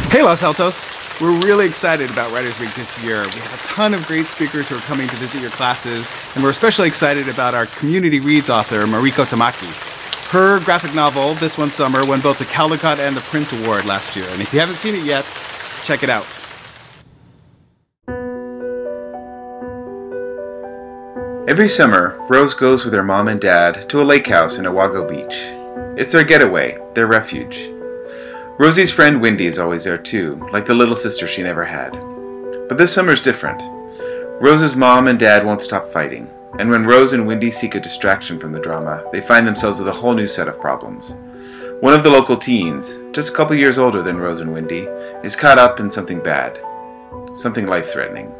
Hey Los Altos! We're really excited about Writers Week this year. We have a ton of great speakers who are coming to visit your classes, and we're especially excited about our Community Reads author, Mariko Tamaki. Her graphic novel, This One Summer, won both the Caldecott and the Prince Award last year, and if you haven't seen it yet, check it out. Every summer, Rose goes with her mom and dad to a lake house in Owago Beach. It's their getaway, their refuge. Rosie's friend Wendy is always there too, like the little sister she never had. But this summer's different. Rose's mom and dad won't stop fighting, and when Rose and Wendy seek a distraction from the drama, they find themselves with a whole new set of problems. One of the local teens, just a couple years older than Rose and Wendy, is caught up in something bad, something life-threatening.